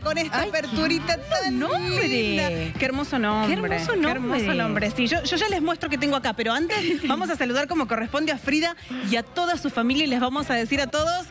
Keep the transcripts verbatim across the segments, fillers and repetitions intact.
con esta Ay, aperturita tan nombre. linda. Qué hermoso nombre. Qué hermoso nombre. Qué hermoso nombre. Sí, yo, yo ya les muestro que tengo acá, pero antes vamos a saludar como corresponde a Frida y a toda su familia y les vamos a decir a todos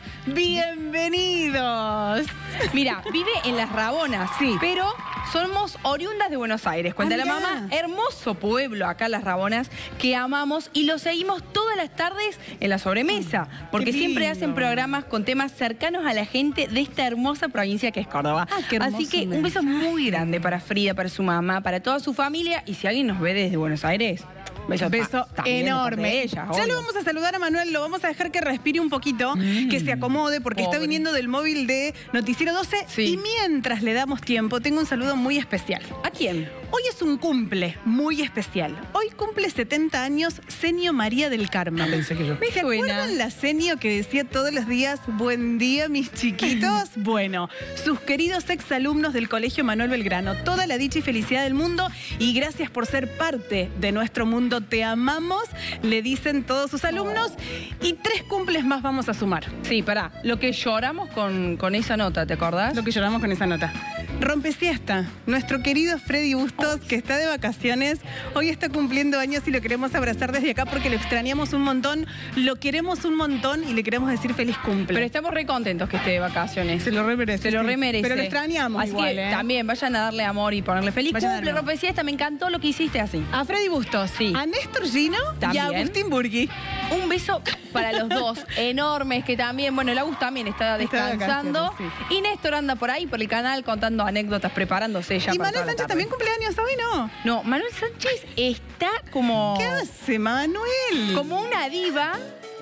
bienvenidos. Mira, vive en Las Rabonas, Sí. pero somos oriundas de Buenos Aires. Cuenta Ah, la mirá. mamá, hermoso pueblo acá Las Rabonas, que amamos y lo seguimos todas las tardes en la sobremesa, porque Qué siempre lindo. hacen programas con temas cercanos a la gente de esta hermosa provincia que es Córdoba. Ah, qué hermoso Así que un beso muy grande para Frida, para su mamá, para toda su familia, y si alguien nos ve desde Buenos Aires, beso, Beso ta- también de parte enorme. de ella, ya obvio. lo vamos a saludar a Manuel, lo vamos a dejar que respire un poquito, que se acomode, porque está pobre. viniendo del móvil de Noticiero doce. Sí. Y mientras le damos tiempo, tengo un saludo muy especial. ¿A quién? Hoy es un cumple muy especial. Hoy cumple setenta años Senio María del Carmen. Pensé que yo. Me ¿Se suena. acuerdan la Senio que decía todos los días, buen día, mis chiquitos? Bueno, sus queridos exalumnos del Colegio Manuel Belgrano, toda la dicha y felicidad del mundo y gracias por ser parte de nuestro mundo, te amamos, le dicen todos sus alumnos y tres cumples más vamos a sumar. Sí, pará. Lo que lloramos con, con esa nota, ¿te acordás? Lo que lloramos con esa nota. Rompesiesta, nuestro querido Freddy Bustos, que está de vacaciones, hoy está cumpliendo años y lo queremos abrazar desde acá porque lo extrañamos un montón, lo queremos un montón y le queremos decir feliz cumple. Pero estamos re contentos que esté de vacaciones. Se lo remerece. Se lo sí. remerece. Pero lo extrañamos Así igual, que ¿eh? también vayan a darle amor y ponerle feliz Vayan a cumple, darle amor. Rompesiesta. Me encantó lo que hiciste así. A Freddy Bustos, Sí. a Néstor Gino y También. a Agustín Burgui. Un beso para los dos, enormes, que también, bueno, el Agus también está Está de descansando. vacaciones, Y Néstor anda por ahí, por el canal, contando anécdotas, preparándose ya Y para Manuel toda la Sánchez tarde. también cumpleaños hoy, ¿no? No, Manuel Sánchez está como... ¿Qué hace, Manuel? Como una diva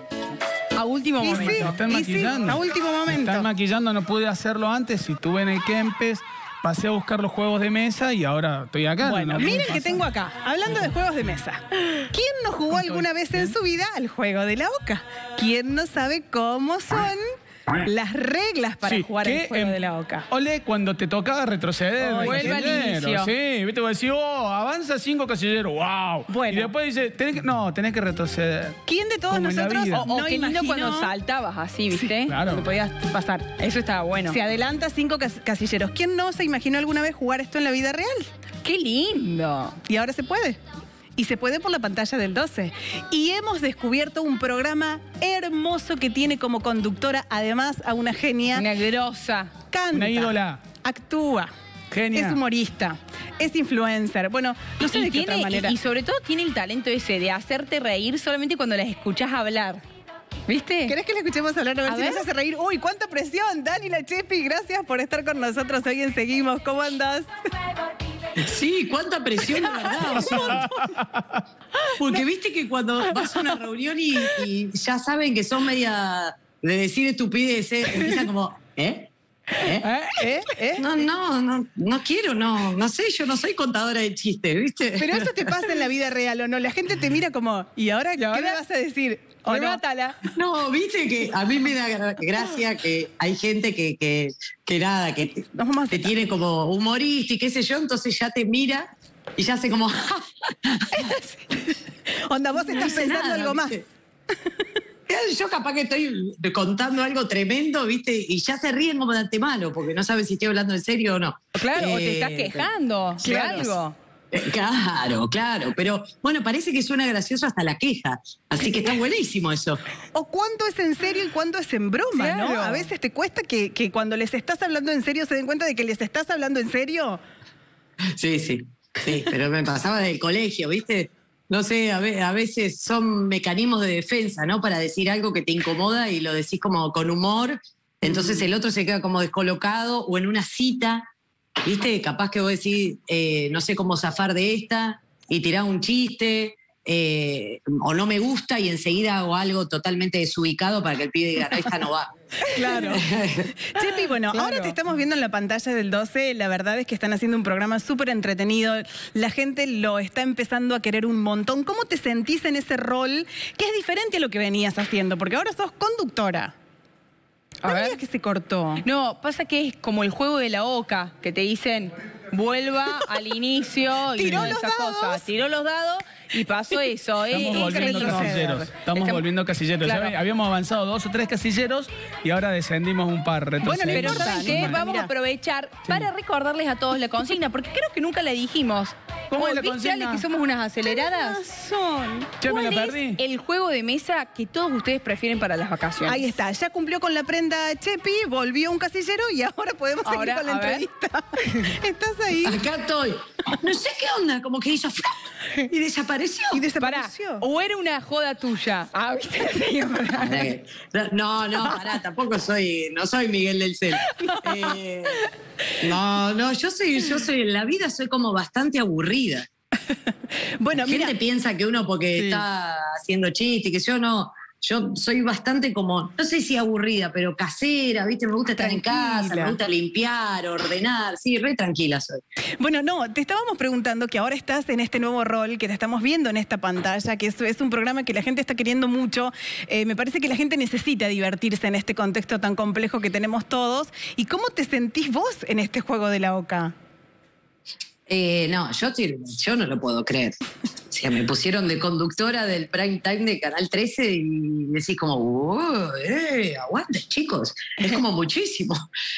a último Y momento. sí, Me están y sí, maquillando. a último Me momento. están maquillando, no pude hacerlo antes y estuve en el Kempes, pasé a buscar los juegos de mesa y ahora estoy acá. Bueno, no pude miren que pasar. tengo acá, hablando de juegos de mesa. ¿Quién no jugó alguna vez en su vida al juego de la oca? ¿Quién no sabe cómo son las reglas para Sí, jugar que, el juego em, de la oca? Ole, cuando te tocaba retroceder. Ay, de vuelve al casillero, inicio. Sí, viste, vos decís, oh, avanza cinco casilleros, wow. Bueno. Y después dice, tenés que, no, tenés que retroceder. ¿Quién de todos Como en la nosotros vida. O, o no qué lindo imaginó cuando saltabas así, ¿viste? claro. que podías pasar? Eso estaba bueno. Se adelanta cinco cas- casilleros. ¿Quién no se imaginó alguna vez jugar esto en la vida real? ¡Qué lindo! Y ahora se puede. Y se puede por la pantalla del doce. Y hemos descubierto un programa hermoso que tiene como conductora, además, a una genia. Una grosa. Canta. Una ídola. Actúa. Genia. Es humorista. Es influencer. Bueno, no sé y, de qué otra tiene- manera. y- y sobre todo tiene el talento ese de hacerte reír solamente cuando las escuchás hablar. ¿Viste? ¿Querés que le escuchemos hablar? A ver A si ver. nos hace reír. Uy, cuánta presión. Dani La Chepi, gracias por estar con nosotros hoy en Seguimos. ¿Cómo andás? Sí, cuánta presión, de verdad. O sea, porque viste que cuando vas a una reunión y, y ya saben que son media de decir estupideces, empiezan como, ¿eh? ¿Eh? ¿Eh? ¿Eh? No, no, no, no quiero, no, no sé, yo no soy contadora de chistes, ¿viste? Pero eso te pasa en la vida real, ¿o no? La gente te mira como, ¿y ahora qué ahora? me vas a decir? ¿O no? Remátala. No, viste que a mí me da gra- gracia que hay gente que, que, que nada, que te, Nos vamos a te aceptar. tiene como humorista y qué sé yo, entonces ya te mira y ya hace como, Onda, vos no estás dice pensando nada, algo más. ¿viste? Yo capaz que estoy contando algo tremendo, ¿viste? Y ya se ríen como de antemano, porque no saben si estoy hablando en serio o no. Claro, o te Eh, estás quejando de claro. algo. eh, Claro, claro. Pero bueno, parece que suena gracioso hasta la queja. Así que está buenísimo eso. O cuánto es en serio y cuánto es en broma, ¿no? Claro. A veces te cuesta que, que cuando les estás hablando en serio se den cuenta de que les estás hablando en serio. Sí, sí. Sí, pero me pasaba del colegio, ¿viste? No sé, a, ve- a veces son mecanismos de defensa, ¿no? Para decir algo que te incomoda y lo decís como con humor. Entonces el otro se queda como descolocado o en una cita, ¿viste? Capaz que vos decís, eh, no sé cómo zafar de esta y tirás un chiste. eh, o no me gusta y enseguida hago algo totalmente desubicado para que el pibe diga, no, esta no va. Claro. Chepi, bueno, Claro. ahora te estamos viendo en la pantalla del doce. La verdad es que están haciendo un programa súper entretenido. La gente lo está empezando a querer un montón. ¿Cómo te sentís en ese rol que es diferente a lo que venías haciendo? Porque ahora sos conductora. A No ver. digas que se cortó. No, pasa que es como el juego de la oca, que te dicen, vuelva al inicio y Tiró los esas dados. cosas. Tiró los dados y pasó eso. Estamos eh, volviendo increíble. casilleros. Estamos, Estamos- volviendo casilleros. Claro. Ya habíamos avanzado dos o tres casilleros y ahora descendimos un par. Bueno, retrocedimos. pero importa, ¿saben no qué? importa. Vamos a Mirá. aprovechar para recordarles a todos la consigna, porque creo que nunca la dijimos. ¿Cómo es la ¿Viste, consigna? Ale, que somos unas aceleradas? Son. Che, me ¿Cuál la es perdí. el juego de mesa que todos ustedes prefieren para las vacaciones? Ahí está, ya cumplió con la prenda Chepi, volvió un casillero y ahora podemos seguir Ahora, con la a ver. entrevista. ¿Estás ahí? Acá estoy. No sé qué onda, como que hizo y desapareció. Y Pará, desapareció. o era una joda tuya. Ah, ¿viste? Sí, pará. No, no, pará, tampoco soy, no soy Miguel del Cel. Eh, no, no, yo soy, yo soy, en la vida soy como bastante aburrida. Bueno, La gente mira, piensa que uno porque Sí. está haciendo chistes, que yo no. Yo soy bastante como, no sé si aburrida, pero casera, ¿viste? Me gusta estar en casa, Tranquila. me gusta limpiar, ordenar. Sí, re tranquila soy. bueno, no, te estábamos preguntando que ahora estás en este nuevo rol que te estamos viendo en esta pantalla, que es, es un programa que la gente está queriendo mucho. Eh, me parece que la gente necesita divertirse en este contexto tan complejo que tenemos todos. ¿Y cómo te sentís vos en este juego de la OCA? Eh, no, yo, estoy- yo no lo puedo creer. O sea, me pusieron de conductora del prime time de Canal trece y decís como, "Oh, eh, aguante, chicos". Es como muchísimo.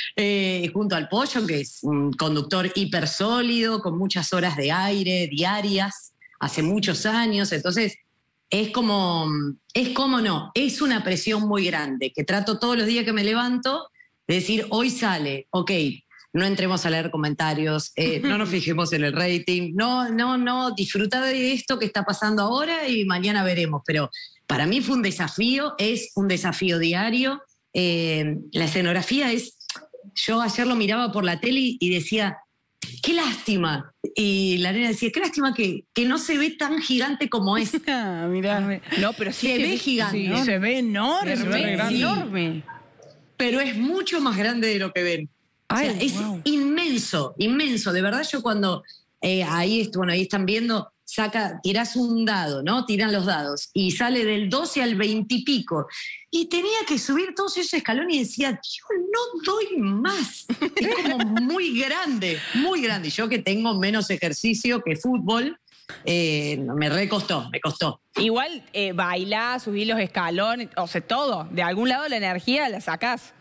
Eh, junto al Pollo, que es un conductor hiper sólido, con muchas horas de aire diarias, hace muchos años. Entonces, es como, es como no, es una presión muy grande, que trato todos los días que me levanto de decir, hoy sale, ok, no entremos a leer comentarios, eh, no nos fijemos en el rating, no, no, no, disfrutar de esto que está pasando ahora y mañana veremos. Pero para mí fue un desafío, es un desafío diario. Eh, la escenografía es, yo ayer lo miraba por la tele y decía, qué lástima. Y la nena decía, qué lástima que, que no se ve tan gigante como es. Ah, mirá. No, pero sí Se ve gigante, Sí, ¿no? se ve enorme. Se ve re grande. enorme. Pero es mucho más grande de lo que ven. O sea, Ay, es wow. inmenso, inmenso. De verdad, yo cuando eh, ahí, est- bueno, ahí están viendo, saca, tirás un dado, ¿no? Tiran los dados y sale del doce al veinte y pico. Y tenía que subir todos esos escalones y decía, yo no doy más. Es como muy grande, muy grande. Y yo que tengo menos ejercicio que fútbol, eh, me recostó, me costó. Igual eh, bailás, subís los escalones, o sea, todo. De algún lado la energía la sacás.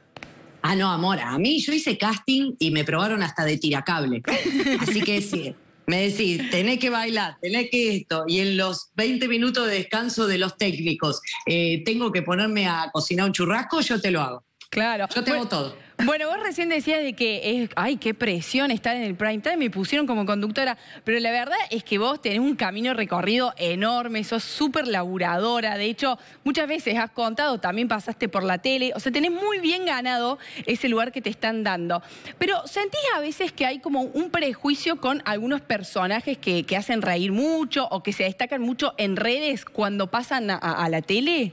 Ah, no, amor, a mí yo hice casting y me probaron hasta de tiracable. Así que sí, me decís, tenés que bailar, tenés que esto, y en los veinte minutos de descanso de los técnicos, eh, tengo que ponerme a cocinar un churrasco, yo te lo hago. Claro. Yo te hago Bueno, todo. Bueno, vos recién decías de que es, ay, qué presión estar en el prime time, me pusieron como conductora, pero la verdad es que vos tenés un camino recorrido enorme, sos súper laburadora, de hecho, muchas veces has contado, también pasaste por la tele, o sea, tenés muy bien ganado ese lugar que te están dando. Pero ¿sentís a veces que hay como un prejuicio con algunos personajes que, que hacen reír mucho o que se destacan mucho en redes cuando pasan a, a la tele?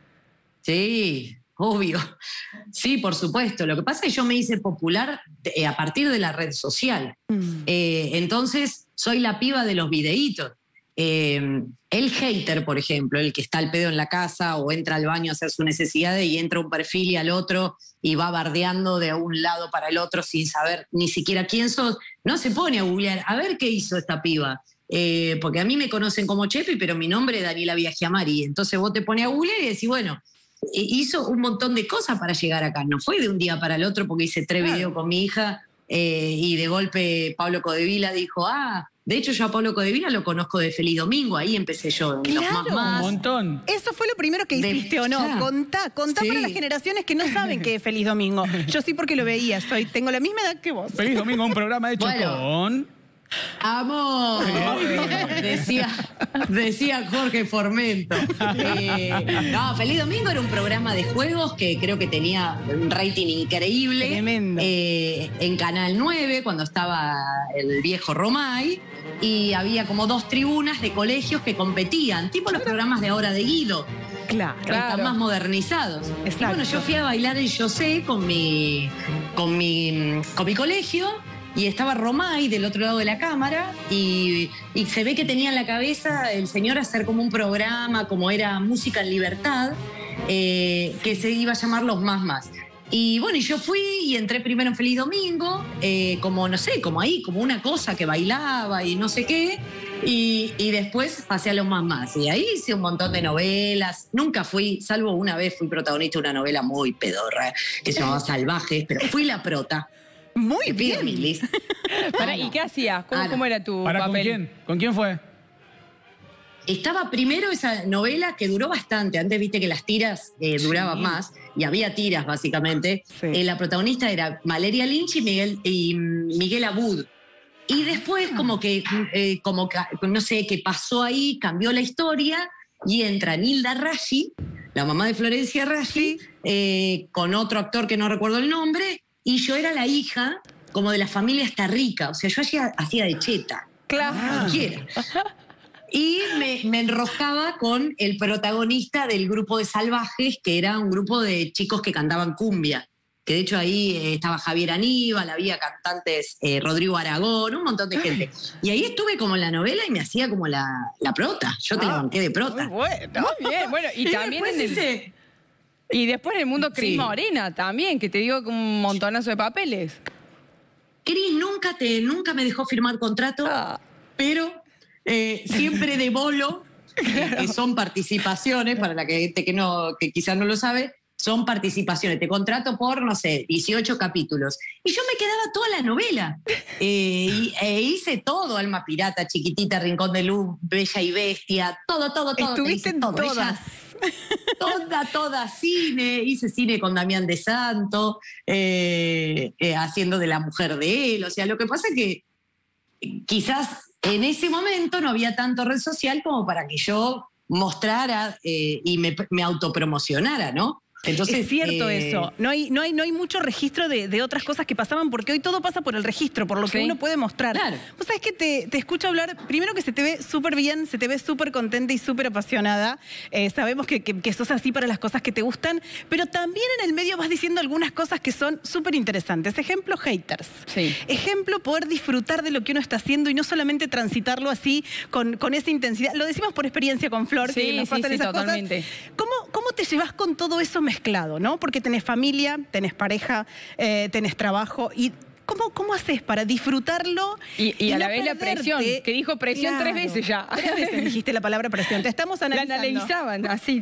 Sí, obvio. Sí, por supuesto. Lo que pasa es que yo me hice popular eh, a partir de la red social. Eh, entonces, soy la piba de los videitos. Eh, el hater, por ejemplo, el que está al pedo en la casa o entra al baño a hacer sus necesidades y entra un perfil y al otro y va bardeando de un lado para el otro sin saber ni siquiera quién sos, no se pone a googlear, a ver qué hizo esta piba. Eh, porque a mí me conocen como Chepi, pero mi nombre es Daniela Viagiamari. Entonces vos te pones a googlear y decís, bueno, hizo un montón de cosas para llegar acá. No fue de un día para el otro porque hice tres videos con mi hija eh, y de golpe Pablo Codevila dijo, ah, de hecho yo a Pablo Codevila lo conozco de Feliz Domingo, ahí empecé yo, en los Claro. más Un más. montón. Eso fue lo primero que De- hiciste, ¿o no? ya. Contá, contá Sí. para las generaciones que no saben qué es Feliz Domingo. Yo sí porque lo veía, soy, tengo la misma edad que vos. Feliz domingo, un programa hecho Bueno. con... Amor, decía, decía Jorge Formento. Eh, no, Feliz Domingo era un programa de juegos que creo que tenía un rating increíble. Tremendo. Eh, en Canal nueve, cuando estaba el viejo Romay, y había como dos tribunas de colegios que competían, tipo los programas de ahora de Guido. Claro. Que están más modernizados. Y Exacto. bueno, yo fui a bailar en José con mi, con mi, con mi colegio y estaba Romay del otro lado de la cámara y, y se ve que tenía en la cabeza el señor hacer como un programa, como era Música en Libertad, eh, que se iba a llamar Los Más Más. Y bueno, y yo fui y entré primero en Feliz Domingo, eh, como, no sé, como ahí, como una cosa que bailaba y no sé qué. Y, y después pasé a los mamás. Y ahí hice un montón de novelas. Nunca fui, salvo una vez, fui protagonista de una novela muy pedorra que se llamaba Salvajes, pero fui la prota. Muy bien. Milis. Pará, ¿y qué hacías? ¿Cómo, Ah, no. cómo era tu ¿Para con papel? quién? ¿Con quién fue? Estaba primero esa novela que duró bastante. Antes viste que las tiras eh, duraban Sí. más y había tiras básicamente. Sí. Eh, la protagonista era Valeria Lynch y Miguel, y mm, Miguel Abud. Y después como que, eh, como que, no sé qué pasó ahí, cambió la historia y entra Nilda Raggi, la mamá de Florencia Raggi, eh, con otro actor que no recuerdo el nombre, y yo era la hija como de la familia esta rica. O sea, yo hacía, hacía de cheta. Claro. Cualquiera. Y me, me enroscaba con el protagonista del grupo de Salvajes, que era un grupo de chicos que cantaban cumbia. Que de hecho ahí eh, estaba Javier Aníbal, había cantantes, eh, Rodrigo Aragón, un montón de gente. Y ahí estuve como en la novela y me hacía como la, la prota. Yo te la banqué de prota. Muy bueno. Muy bien, bueno, y, Y también después en el, hice- y después en el mundo Cris Sí. Morena también, que te digo que un montonazo de papeles. Cris nunca, te, nunca me dejó firmar contrato, Ah. pero eh, siempre de bolo, que, que son participaciones, para la que gente que, no, que quizás no lo sabe, son participaciones. Te contrato por, no sé, dieciocho capítulos. Y yo me quedaba toda la novela. Eh, y, e hice todo, Alma Pirata, Chiquitita, Rincón de Luz, Bella y Bestia, todo, todo, todo. te Estuviste hice en todo. todas. Ella- toda, toda cine. Hice cine con Damián de Santo, eh, eh, haciendo de la mujer de él. O sea, lo que pasa es que quizás en ese momento no había tanto red social como para que yo mostrara eh, y me, me autopromocionara, ¿no? Entonces, es cierto eh, eso. No hay, no hay, no hay mucho registro de, de otras cosas que pasaban porque hoy todo pasa por el registro, por lo que Sí. uno puede mostrar. Claro. Vos sabés que te, te escucho hablar, primero que se te ve súper bien, se te ve súper contenta y súper apasionada. Eh, sabemos que, que, que sos así para las cosas que te gustan, pero también en el medio vas diciendo algunas cosas que son súper interesantes. Ejemplo, haters. Sí. Ejemplo, poder disfrutar de lo que uno está haciendo y no solamente transitarlo así con, con esa intensidad. Lo decimos por experiencia con Flor, Sí, que nos sí, pasan sí, esas totalmente. cosas. ¿Cómo, ¿Cómo te llevas con todo eso mezclado, no? Porque tenés familia, tenés pareja, eh, tenés trabajo y ¿cómo, cómo haces para disfrutarlo? Y, y a no la vez la perderte? presión, que dijo presión tres veces ya. Tres veces dijiste la palabra presión. Te estamos La analizando. analizaban así.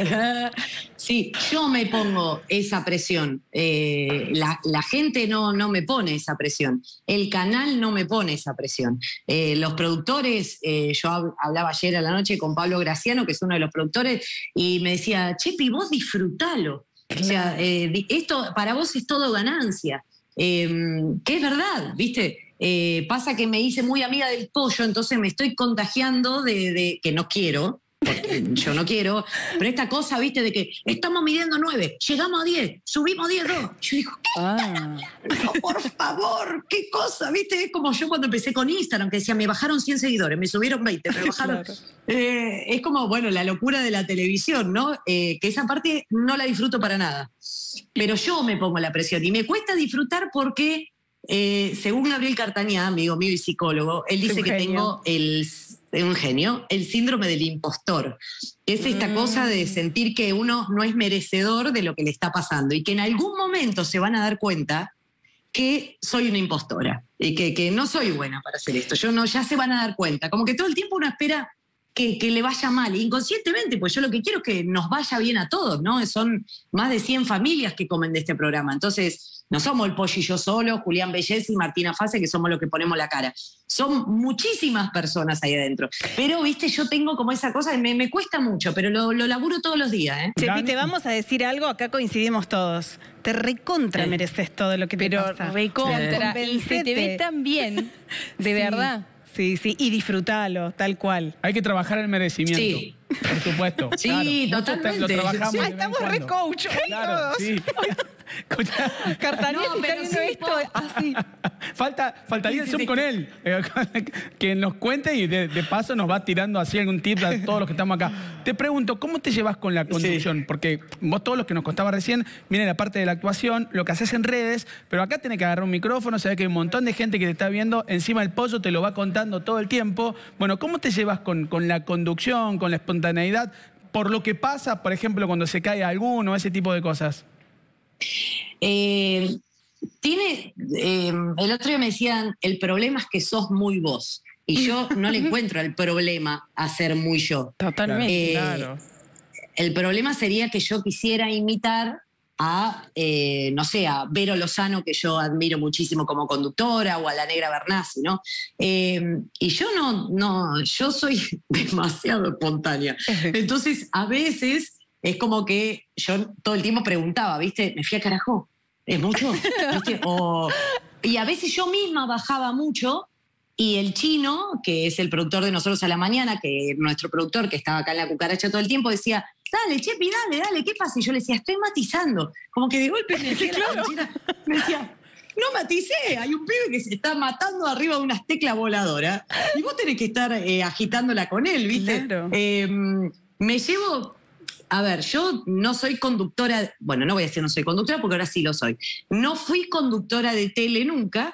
Sí, yo me pongo esa presión. Eh, la, la gente no, no me pone esa presión. El canal no me pone esa presión. Eh, los productores, eh, yo hab- hablaba ayer a la noche con Pablo Graciano, que es uno de los productores, y me decía, Chepi, vos disfrutalo. O sea, eh, di- esto para vos es todo ganancia. Eh, que es verdad, ¿viste? Eh, pasa que me hice muy amiga del pollo, entonces me estoy contagiando de, de que no quiero, porque yo no quiero, pero esta cosa, ¿viste? De que estamos midiendo nueve, llegamos a diez, subimos diez, dos. Yo digo, ¿qué? Ah. No, por favor, qué cosa, ¿viste? Es como yo cuando empecé con Instagram, que decía, me bajaron cien seguidores, me subieron veinte, me bajaron... Claro. Eh, es como, bueno, la locura de la televisión, ¿no? Eh, que esa parte no la disfruto para nada. Pero yo me pongo la presión y me cuesta disfrutar porque, eh, según Gabriel Cartañá, amigo mío y psicólogo, él dice un que genio. tengo el, un genio, el síndrome del impostor. Es esta Mm. cosa de sentir que uno no es merecedor de lo que le está pasando y que en algún momento se van a dar cuenta que soy una impostora y que, que no soy buena para hacer esto. Yo no, ya se van a dar cuenta. Como que todo el tiempo uno espera que, que le vaya mal, inconscientemente, pues yo lo que quiero es que nos vaya bien a todos, ¿no? Son más de cien familias que comen de este programa. Entonces, no somos el Pollo y yo solo, Julián Bellés y Martina Fase, que somos los que ponemos la cara. Son muchísimas personas ahí adentro. Pero, viste, yo tengo como esa cosa que me, me cuesta mucho, pero lo, lo laburo todos los días, ¿eh? Chepi, Dani- te vamos a decir algo, acá coincidimos todos. Te recontra Sí. mereces todo lo que te Pero pasa. recontra. O sea, Y se te ve convencete. tan bien, de Sí, verdad. Sí, sí, y disfrutalo, tal cual. Hay que trabajar el merecimiento. Sí. Por supuesto. Sí, claro. Muchos totalmente. Lo trabajamos. Sí. de Ah, vez en estamos re cuando. coach hoy Claro, todos. sí. Escuchá, Cartañez No, está pero viendo sí, esto po. así. Falta, faltaría el Sí, sí, Zoom sí. con él, eh, que nos cuente y de, de paso nos va tirando así algún tip a todos los que estamos acá. Te pregunto, ¿cómo te llevas con la conducción? Porque vos todos los que nos contaba recién, viene la parte de la actuación, lo que haces en redes, pero acá tenés que agarrar un micrófono, sabés que hay un montón de gente que te está viendo, encima el pollo te lo va contando todo el tiempo. Bueno, ¿cómo te llevas con, con la conducción, con la espontaneidad, por lo que pasa, por ejemplo, cuando se cae alguno, ese tipo de cosas? Eh, tiene, eh, el otro día me decían, el problema es que sos muy vos. Y yo no le encuentro el problema a ser muy yo. Totalmente. Eh, Claro. El problema sería que yo quisiera imitar a, eh, no sé, a Vero Lozano, que yo admiro muchísimo como conductora, o a la Negra Bernasi, ¿no? Eh, y yo no, no, yo soy demasiado espontánea. Entonces, a veces es como que yo todo el tiempo preguntaba, ¿viste? ¿Me fui a carajo? ¿Es mucho? ¿Viste? O, y a veces yo misma bajaba mucho. Y el Chino, que es el productor de Nosotros a la Mañana, que nuestro productor que estaba acá en La Cucaracha todo el tiempo, decía, dale, Chepi, dale, dale, ¿qué pasa? Y yo le decía, estoy matizando. Como que de golpe me decía, la canchera, me decía, no maticé, hay un pibe que se está matando arriba de unas teclas voladoras y vos tenés que estar eh, agitándola con él, ¿viste? Claro. Eh, me llevo... A ver, yo no soy conductora, bueno, no voy a decir no soy conductora porque ahora sí lo soy. No fui conductora de tele nunca,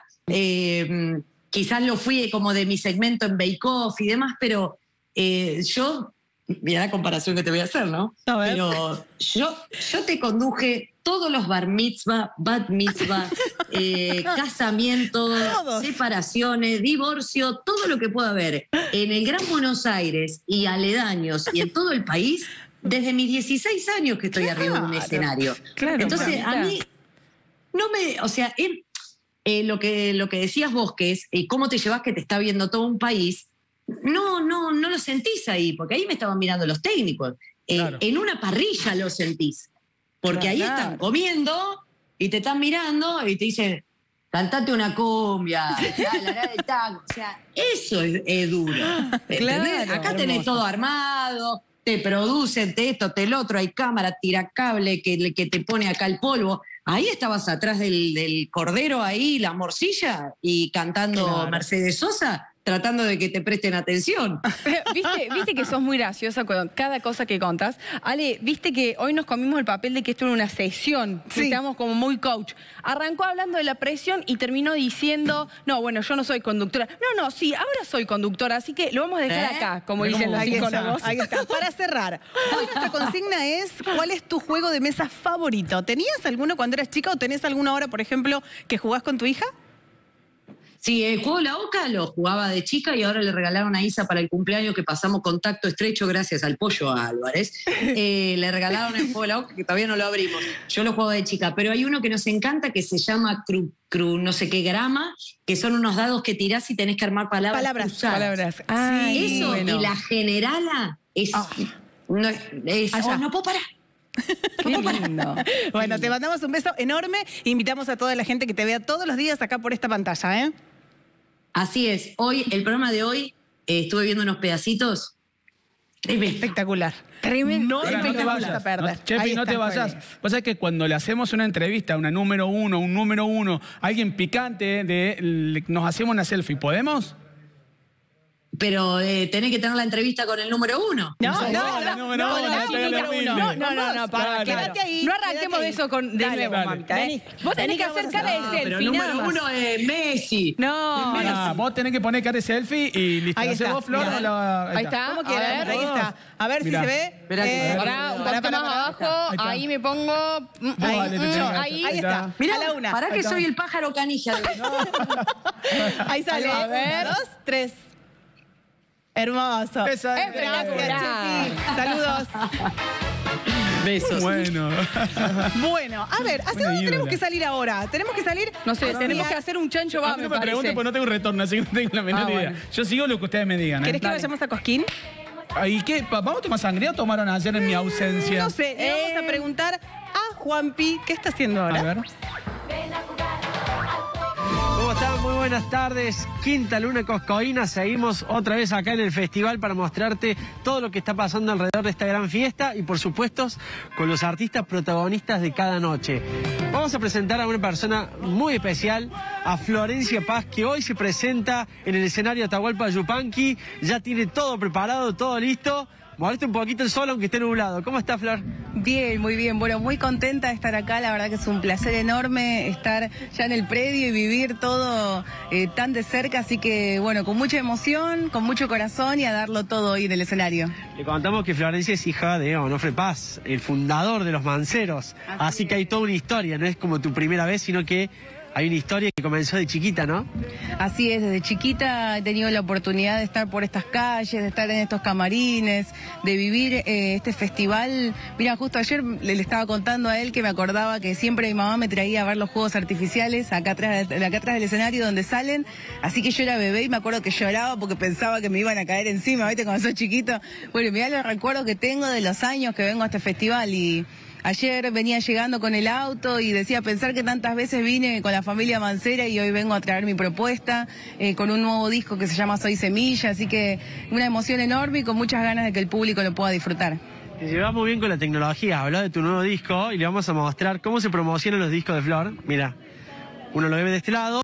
eh, quizás lo fui como de mi segmento en Bake Off y demás, pero eh, yo, mira la comparación que te voy a hacer, ¿no? A ver. Pero yo, yo te conduje todos los bar mitzvah, bat mitzvah, eh, casamientos, Todos. separaciones, divorcio, todo lo que pueda haber en el Gran Buenos Aires y aledaños y en todo el país desde mis dieciséis años que estoy Claro, arriba de un escenario. claro, Entonces, a mamita. mí no me, o sea, eh, eh, lo, que, lo que decías vos, que es eh, cómo te llevas que te está viendo todo un país, no, no, no lo sentís ahí, porque ahí me estaban mirando los técnicos. Eh, Claro. En una parrilla lo sentís, porque ahí Claro. están comiendo y te están mirando y te dicen, cantate una cumbia, la, la, la de tango. O sea, eso es, es duro. ¿entendés? Claro, Acá tenés hermoso. todo armado, te producen, te esto, te lo otro, hay cámara, tira cable que, que te pone acá el polvo. Ahí estabas atrás del, del cordero, ahí, la morcilla, y cantando Claro. Mercedes Sosa, tratando de que te presten atención. ¿Viste, viste que sos muy graciosa con cada cosa que contás. Ale, viste que hoy nos comimos el papel de que esto era una sesión, que Sí. estamos como muy coach. Arrancó hablando de la presión y terminó diciendo, no, bueno, yo no soy conductora. No, no, sí, ahora soy conductora, así que lo vamos a dejar ¿Eh? acá, como Mira dicen cómo los Ahí está, psicólogos. ahí está. Para cerrar, hoy nuestra consigna es ¿cuál es tu juego de mesa favorito? ¿Tenías alguno cuando eras chica o tenés alguno ahora, por ejemplo, que jugás con tu hija? Sí, el juego La Oca lo jugaba de chica y ahora le regalaron a Isa para el cumpleaños que pasamos contacto estrecho gracias al Pollo Álvarez. Eh, le regalaron el juego La Oca que todavía no lo abrimos. Yo lo jugaba de chica, pero hay uno que nos encanta que se llama Cru, cru no sé qué grama, que son unos dados que tirás y tenés que armar palabras. Palabras, cruzadas. Palabras. Ay, Eso bueno. y la generala es... No, es, es- Allá. oh, no puedo parar. Qué lindo. Bueno, te mandamos un beso enorme. Invitamos a toda la gente que te vea todos los días acá por esta pantalla, ¿eh? Así es. Hoy, el programa de hoy, eh, estuve viendo unos pedacitos. Tremendo. Espectacular. Tremendo. No, Ahora, no no te te vayas vayas. a perder. No, Chepi, Ahí no está te el vayas. jueves. Vos sabés que cuando le hacemos una entrevista a una número uno, un número uno, alguien picante, de, le- nos hacemos una selfie. ¿Podemos? Pero eh, tenés que tener la entrevista con el número uno. No, no, No, no, la no, número no, uno, no, la número número uno. uno. No, no, no, para, Dale. Quédate ahí. No arranquemos quédate de eso con, de Dale, nuevo, dale. mamita. ¿eh? Vení, Vos tenés vení que que hacer vamos a cara de hacer- No, pero selfie, nada número más. uno es Messi. No, Ah, vos tenés que poner cara de selfie y listo. Ahí ¿La hacés está, vos, Flor? mirá. o la- Ahí está. Como A quieras, ver. ahí está. A ver Mirá. si se ve. Esperá que- Eh, Pará, un pará, poquito pará, más pará. abajo, Ahí está. ahí me pongo... mm, Vos ahí, dale, te mm, tenés- ahí. Ahí está. Mirá, A la una. pará Ahí que está. soy el pájaro canilla. Ahí sale. A ver. Uno, dos, tres. Hermoso. Esa es. Gracias, Espectacular. Chepi. Saludos. Besos. Bueno. Bueno, a ver, ¿hacia Una dónde tenemos ídola. que salir ahora? Tenemos que salir. No sé, hacia- tenemos que hacer un chancho, va, A mí me no me parece. pregunten porque no tengo retorno, así que no tengo la menor Ah, idea. bueno. Yo sigo lo que ustedes me digan. ¿eh? ¿Querés que Dale. vayamos a Cosquín? ¿Y qué? Pa- ¿Vamos a tomar sangría o tomaron ayer en mi ausencia? No sé, le vamos a preguntar a Juanpi qué está haciendo ahora. A ver. ¿Cómo están? Muy buenas tardes. Quinta Luna Coscoína. Seguimos otra vez acá en el festival para mostrarte todo lo que está pasando alrededor de esta gran fiesta y, por supuesto, con los artistas protagonistas de cada noche. Vamos a presentar a una persona muy especial, a Florencia Paz, que hoy se presenta en el escenario Atahualpa Yupanqui. Ya tiene todo preparado, todo listo. Molesta un poquito el sol, aunque esté nublado. ¿Cómo está, Flor? Bien, muy bien. Bueno, muy contenta de estar acá. La verdad que es un placer enorme estar ya en el predio y vivir todo eh, tan de cerca. Así que, bueno, con mucha emoción, con mucho corazón y a darlo todo hoy en el escenario. Le contamos que Florencia es hija de Onofre Paz, el fundador de los Manceros. Así, que hay toda una historia, no es como tu primera vez, sino que hay una historia que comenzó de chiquita, ¿no? Así es, desde chiquita he tenido la oportunidad de estar por estas calles, de estar en estos camarines, de vivir eh, este festival. Mira, justo ayer le, le estaba contando a él que me acordaba que siempre mi mamá me traía a ver los fuegos artificiales acá atrás, acá atrás del escenario donde salen, así que yo era bebé y me acuerdo que lloraba porque pensaba que me iban a caer encima, ¿viste? Cuando sos chiquito. Bueno, mirá los recuerdos que tengo de los años que vengo a este festival y... Ayer venía llegando con el auto y decía pensar que tantas veces vine con la familia Mancera y hoy vengo a traer mi propuesta eh, con un nuevo disco que se llama Soy Semilla, así que una emoción enorme y con muchas ganas de que el público lo pueda disfrutar. Te llevas muy bien con la tecnología, hablás de tu nuevo disco y le vamos a mostrar cómo se promocionan los discos de Flor. Mira, uno lo ve de este lado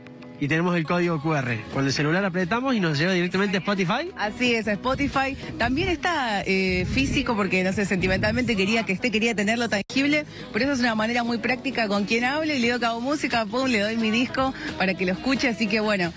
y tenemos el código cu erre. Con el celular apretamos y nos lleva directamente a Spotify. Así es, a Spotify. También está eh, físico porque, no sé, sentimentalmente quería que esté, quería tenerlo tangible. Por eso es una manera muy práctica con quien hable y le doy cabo música, pum, le doy mi disco para que lo escuche. Así que bueno,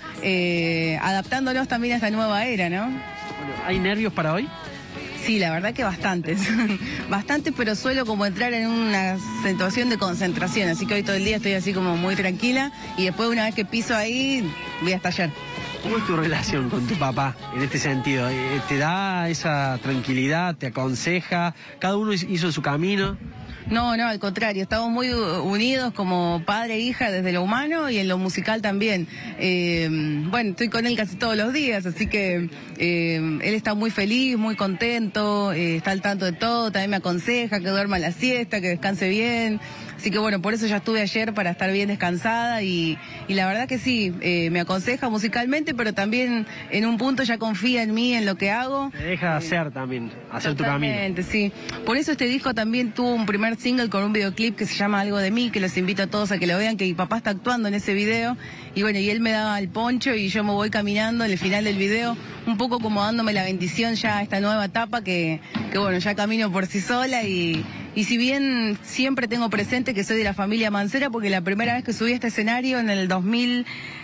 eh, adaptándonos también a esta nueva era, ¿no? Bueno, ¿hay nervios para hoy? Sí, la verdad que bastantes. Bastantes, pero suelo como entrar en una situación de concentración. Así que hoy todo el día estoy así como muy tranquila y después una vez que piso ahí, voy a estallar. ¿Cómo es tu relación con tu papá en este sentido? ¿Te da esa tranquilidad? ¿Te aconseja? ¿Cada uno hizo su camino? No, no, al contrario, estamos muy unidos como padre e hija desde lo humano y en lo musical también. Eh, bueno, estoy con él casi todos los días, así que eh, él está muy feliz, muy contento, eh, está al tanto de todo, también me aconseja que duerma la siesta, que descanse bien. Así que bueno, por eso ya estuve ayer para estar bien descansada y, y la verdad que sí, eh, me aconseja musicalmente, pero también en un punto ya confía en mí, en lo que hago. Te deja hacer también, hacer tu camino. Totalmente, sí. Por eso este disco también tuvo un primer single con un videoclip que se llama Algo de mí, que los invito a todos a que lo vean, que mi papá está actuando en ese video. Y bueno, y él me daba el poncho y yo me voy caminando en el final del video, un poco como dándome la bendición ya a esta nueva etapa que, que bueno, ya camino por sí sola y... Y si bien siempre tengo presente que soy de la familia Mancera, porque la primera vez que subí a este escenario en el dos mil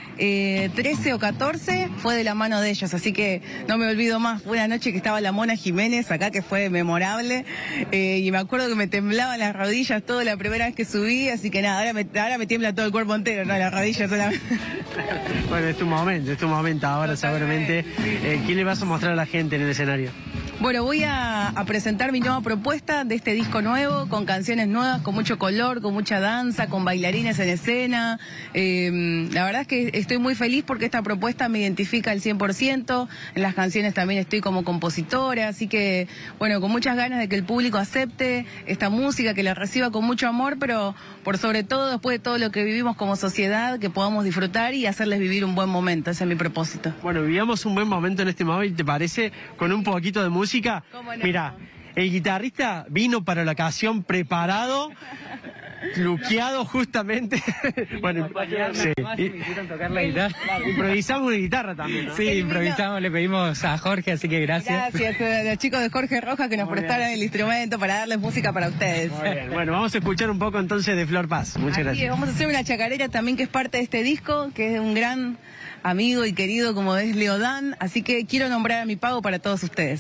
trece o catorce fue de la mano de ellos, así que no me olvido más. Fue una noche que estaba la Mona Jiménez acá, que fue memorable, eh, y me acuerdo que me temblaban las rodillas todo la primera vez que subí, así que nada, ahora me, ahora me tiembla todo el cuerpo entero, no las rodillas solamente. Bueno, es tu momento, es tu momento ahora seguramente. Eh, ¿Qué le vas a mostrar a la gente en el escenario? Bueno, voy a, a presentar mi nueva propuesta de este disco nuevo, con canciones nuevas, con mucho color, con mucha danza, con bailarines en escena. Eh, la verdad es que estoy muy feliz porque esta propuesta me identifica al cien por ciento. En las canciones también estoy como compositora, así que, bueno, con muchas ganas de que el público acepte esta música, que la reciba con mucho amor, pero por sobre todo, después de todo lo que vivimos como sociedad, que podamos disfrutar y hacerles vivir un buen momento. Ese es mi propósito. Bueno, vivíamos un buen momento en este móvil, ¿te parece? Con un poquito de música. ¿Cómo no? Mira, el guitarrista vino para la ocasión preparado, luqueado justamente. Bueno, sí. Tocar la guitarra. Improvisamos una guitarra también, ¿no? Sí, improvisamos, le pedimos a Jorge, así que gracias. Gracias a los chicos de Jorge Rojas que nos Muy prestaron bien. el instrumento para darles música para ustedes. Muy bien. Bueno, vamos a escuchar un poco entonces de Flor Paz. Muchas Así es, gracias. vamos a hacer una chacarera también que es parte de este disco, que es un gran amigo y querido como es Leodán, así que quiero nombrar a mi pago para todos ustedes.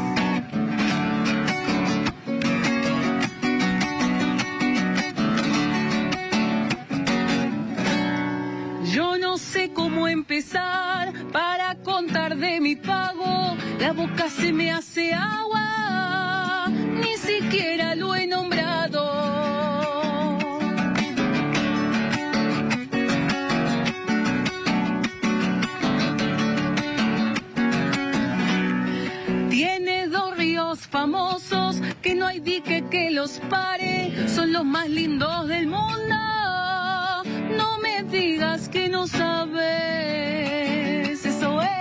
Yo no sé cómo empezar para contar de mi pago, la boca se me hace agua, ni siquiera lo he nombrado. Tiene dos ríos famosos que no hay dique que los pare, son los más lindos del mundo. No me digas que no sabes, eso es.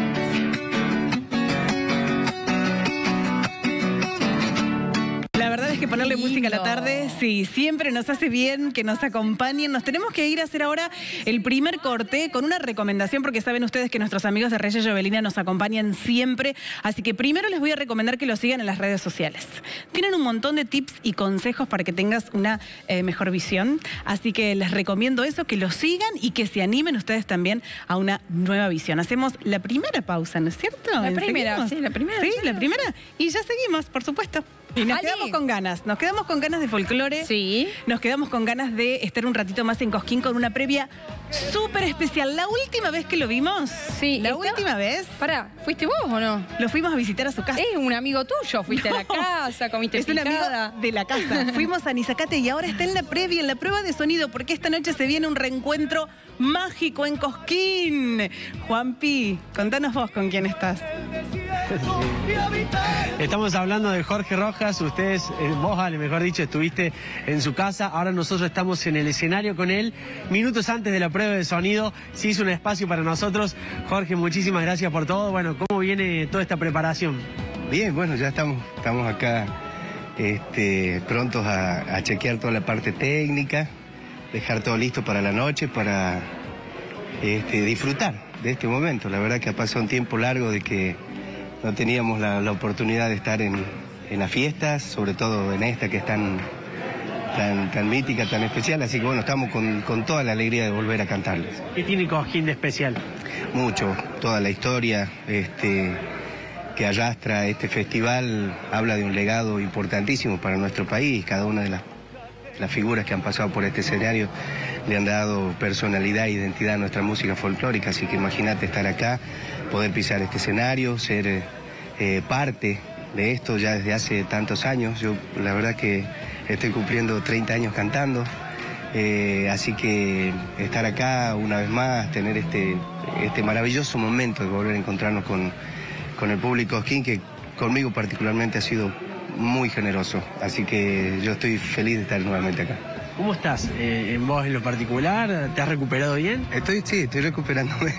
La verdad es que ponerle Qué música a la lindo. tarde, sí, siempre nos hace bien que nos acompañen. Nos tenemos que ir a hacer ahora el primer corte con una recomendación, porque saben ustedes que nuestros amigos de Reyes Jovelina nos acompañan siempre. Así que primero les voy a recomendar que los sigan en las redes sociales. Tienen un montón de tips y consejos para que tengas una eh, mejor visión. Así que les recomiendo eso, que los sigan y que se animen ustedes también a una nueva visión. Hacemos la primera pausa, ¿no es cierto? La primera, ¿Seguimos? sí, la primera, Sí, sí. la primera. Y ya seguimos, por supuesto. Y nos Ali. quedamos con ganas, nos quedamos con ganas de folclore. Sí. Nos quedamos con ganas de estar un ratito más en Cosquín con una previa súper especial. La última vez que lo vimos, Sí, la estaba- última vez, Pará, ¿fuiste vos o no? lo fuimos a visitar a su casa. Es un amigo tuyo, fuiste a la casa, comiste Es un amigo picada. de la casa. Fuimos a Nizacate y ahora está en la previa, en la prueba de sonido, porque esta noche se viene un reencuentro mágico en Cosquín. Juanpi, contanos vos con quién estás. Estamos hablando de Jorge Rojas, ustedes, eh, vos Ale, mejor dicho, estuviste en su casa, ahora nosotros estamos en el escenario con él. Minutos antes de la prueba de sonido se hizo un espacio para nosotros. Jorge, muchísimas gracias por todo. Bueno, ¿cómo viene toda esta preparación? Bien, bueno, ya estamos, estamos acá este, prontos a, a chequear toda la parte técnica, dejar todo listo para la noche, para este, disfrutar de este momento. La verdad que ha pasado un tiempo largo de que no teníamos la, la oportunidad de estar en, en las fiestas, sobre todo en esta que es tan, tan, tan mítica, tan especial. Así que bueno, estamos con, con toda la alegría de volver a cantarles. ¿Qué tiene Cosquín de especial? Mucho, toda la historia este, que arrastra este festival habla de un legado importantísimo para nuestro país. Cada una de las, las figuras que han pasado por este escenario le han dado personalidad e identidad a nuestra música folclórica, así que imagínate estar acá, poder pisar este escenario, ser eh, parte de esto ya desde hace tantos años. Yo la verdad que estoy cumpliendo treinta años cantando, eh, así que estar acá una vez más, tener este, este maravilloso momento de volver a encontrarnos con, con el público Cosquín, que conmigo particularmente ha sido muy generoso, así que yo estoy feliz de estar nuevamente acá. ¿Cómo estás? Eh, ¿En vos en lo particular? ¿Te has recuperado bien? Estoy, sí, estoy recuperándome.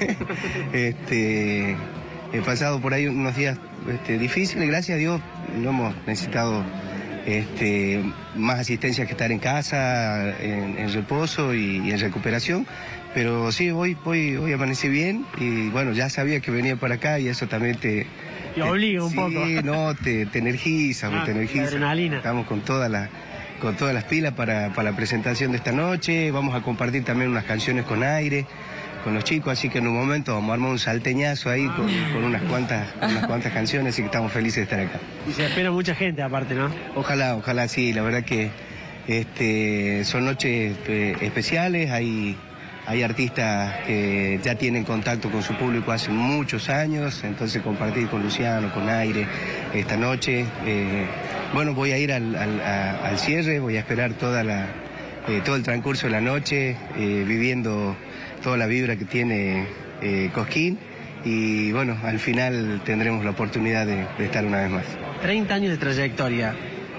este, he pasado por ahí unos días este, difíciles, gracias a Dios no hemos necesitado este, más asistencia que estar en casa, en, en reposo y, y en recuperación, pero sí, hoy, hoy, hoy amanecí bien y bueno, ya sabía que venía para acá y eso también te... Te obliga un sí, poco. Sí, no, te, te energiza, Ah, te energiza. la adrenalina. Estamos con toda la... con todas las pilas para, para la presentación de esta noche. Vamos a compartir también unas canciones con aire, con los chicos, así que en un momento vamos a armar un salteñazo ahí con, con unas cuantas, unas cuantas canciones, así que estamos felices de estar acá. Y se espera mucha gente aparte, ¿no? Ojalá, ojalá sí, la verdad que este, son noches eh, especiales, hay, hay artistas que ya tienen contacto con su público hace muchos años, entonces compartir con Luciano, con Aire, esta noche. Eh, bueno, voy a ir al, al, a, al cierre, voy a esperar toda la, eh, todo el transcurso de la noche, eh, viviendo toda la vibra que tiene eh, Cosquín, y bueno, al final tendremos la oportunidad de, de estar una vez más. treinta años de trayectoria.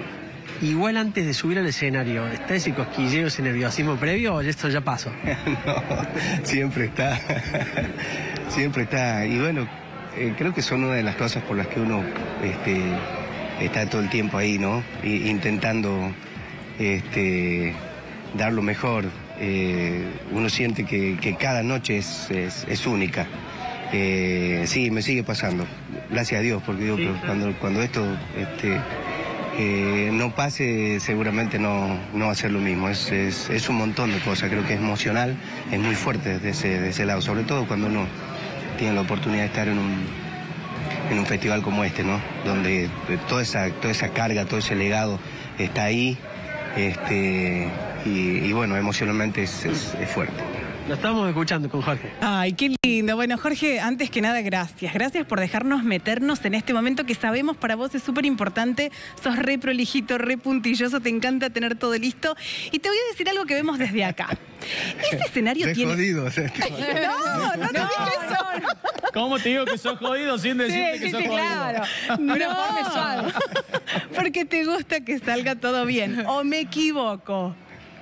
Igual antes de subir al escenario, ¿está ese cosquilleo, ese nerviosismo previo o esto ya pasó? No, siempre está, siempre está. Y bueno, eh, creo que son una de las cosas por las que uno este, está todo el tiempo ahí, ¿no? I, intentando este, dar lo mejor. Eh, uno siente que, que cada noche es, es, es única. Eh, sí, me sigue pasando, gracias a Dios, porque digo, Sí, pero cuando, cuando esto este, eh, no pase, seguramente no, no va a ser lo mismo. Es, es, es un montón de cosas, creo que es emocional, es muy fuerte de ese, de ese lado, sobre todo cuando uno tiene la oportunidad de estar en un, en un festival como este, ¿no? Donde toda esa, toda esa carga, todo ese legado está ahí, este, y, y bueno, emocionalmente es, es, es fuerte. Lo estamos escuchando con Jorge. Ay, qué lindo. Bueno, Jorge, antes que nada, gracias. Gracias por dejarnos meternos en este momento que sabemos para vos es súper importante. Sos re prolijito, re puntilloso, te encanta tener todo listo. Y te voy a decir algo que vemos desde acá. Este escenario Re tiene... jodido, o sea, No, no te dije eso. ¿Cómo te digo que sos jodido sin decirte Sí, que sí, sos sí, jodido? claro. No, Una forma suave. porque te gusta que salga todo bien. ¿O me equivoco?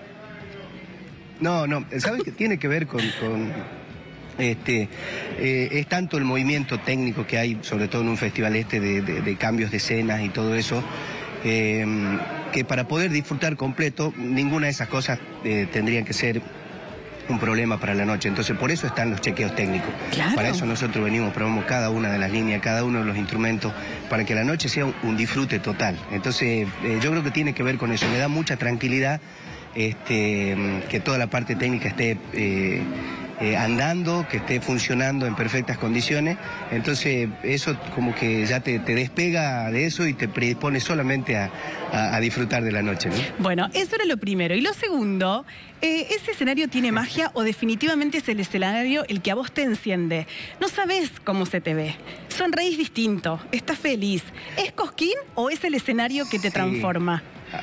No, no, ¿sabes qué tiene que ver con, con este, eh, es tanto el movimiento técnico que hay, sobre todo en un festival este de, de, de cambios de escenas y todo eso, eh, que para poder disfrutar completo, ninguna de esas cosas eh, tendrían que ser un problema para la noche. Entonces, por eso están los chequeos técnicos. Claro. Para eso nosotros venimos, probamos cada una de las líneas, cada uno de los instrumentos, para que la noche sea un, un disfrute total. Entonces, eh, yo creo que tiene que ver con eso. Me da mucha tranquilidad este, que toda la parte técnica esté eh, eh, andando, que esté funcionando en perfectas condiciones. Entonces eso como que ya te, te despega de eso y te predispone solamente a, a, a disfrutar de la noche, ¿no? Bueno, eso era lo primero. Y lo segundo, eh, ¿ese escenario tiene magia o definitivamente es el escenario el que a vos te enciende? No sabés cómo se te ve. Sonreís distinto, estás feliz. ¿Es Cosquín o es el escenario que te Sí. transforma?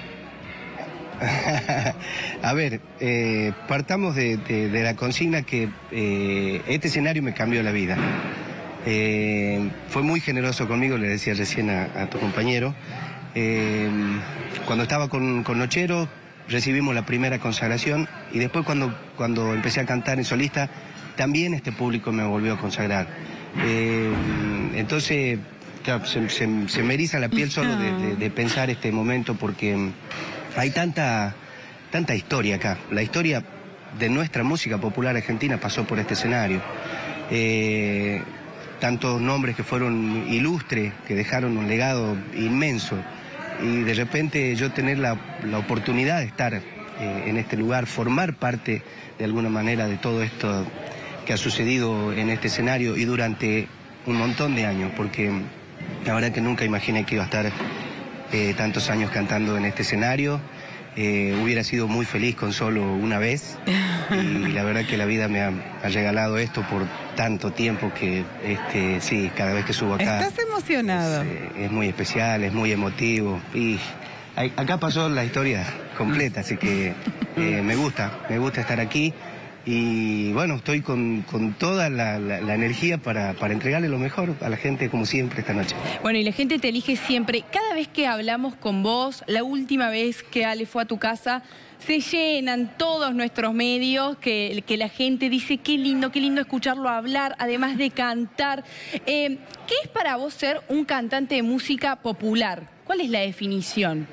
A ver, eh, partamos de, de, de la consigna que eh, este escenario me cambió la vida. Eh, fue muy generoso conmigo, le decía recién a, a tu compañero. Eh, cuando estaba con, con Nochero recibimos la primera consagración y después cuando, cuando empecé a cantar en solista también este público me volvió a consagrar. Eh, entonces, claro, se, se, se me eriza la piel solo de, de, de pensar este momento porque hay tanta, tanta historia acá. La historia de nuestra música popular argentina pasó por este escenario. Eh, tantos nombres que fueron ilustres, que dejaron un legado inmenso. Y de repente yo tener la, la oportunidad de estar eh, en este lugar, formar parte de alguna manera de todo esto que ha sucedido en este escenario y durante un montón de años, porque la verdad que nunca imaginé que iba a estar Eh, tantos años cantando en este escenario. Eh, hubiera sido muy feliz con solo una vez y la verdad que la vida me ha, ha regalado esto por tanto tiempo que este, sí, cada vez que subo acá ¿Estás emocionado? es, eh, es muy especial, es muy emotivo y hay, acá pasó la historia completa, así que eh, me gusta, me gusta estar aquí. Y bueno, estoy con, con toda la, la, la energía para, para entregarle lo mejor a la gente, como siempre, esta noche. Bueno, y la gente te elige siempre. Cada vez que hablamos con vos, la última vez que Ale fue a tu casa, se llenan todos nuestros medios, que, que la gente dice qué lindo, qué lindo escucharlo hablar, además de cantar. Eh, ¿Qué es para vos ser un cantante de música popular? ¿Cuál es la definición?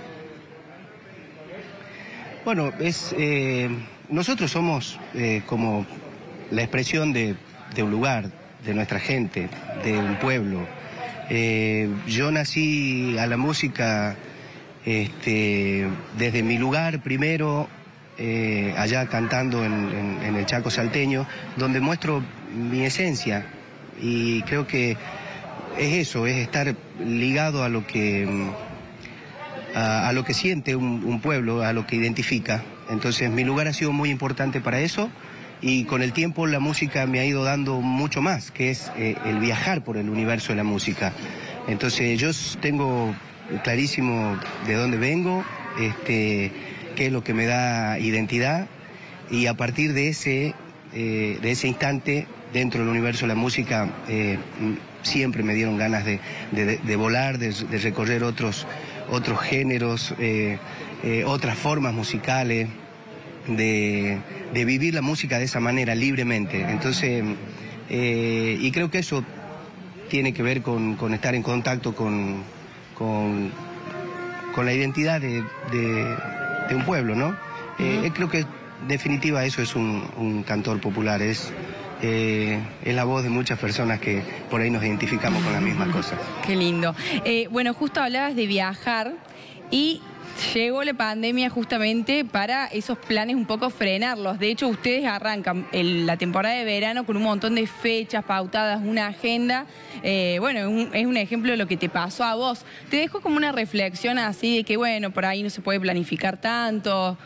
Bueno, es... Eh... Nosotros somos eh, como la expresión de, de un lugar, de nuestra gente, de un pueblo. Eh, yo nací a la música este, desde mi lugar primero, eh, allá cantando en, en, en el Chaco salteño, donde muestro mi esencia. Y creo que es eso, es estar ligado a lo que, a, a lo que siente un, un pueblo, a lo que identifica. Entonces mi lugar ha sido muy importante para eso y con el tiempo la música me ha ido dando mucho más, que es eh, el viajar por el universo de la música. Entonces yo tengo clarísimo de dónde vengo, este, qué es lo que me da identidad y a partir de ese, eh, de ese instante dentro del universo de la música eh, siempre me dieron ganas de, de, de volar, de, de recorrer otros, otros géneros, eh, Eh, otras formas musicales, de, de vivir la música de esa manera, libremente. Entonces, eh, y creo que eso tiene que ver con, con estar en contacto con, con, con la identidad de, de, de un pueblo, ¿no? Eh, creo que en definitiva eso es un, un cantor popular, es, eh, es la voz de muchas personas que por ahí nos identificamos con las mismas cosas. Qué lindo. Eh, bueno, justo hablabas de viajar y llegó la pandemia justamente para esos planes un poco frenarlos. De hecho, ustedes arrancan el, la temporada de verano con un montón de fechas pautadas, una agenda. Eh, bueno, es un, es un ejemplo de lo que te pasó a vos. Te dejo como una reflexión así de que, bueno, por ahí no se puede planificar tanto.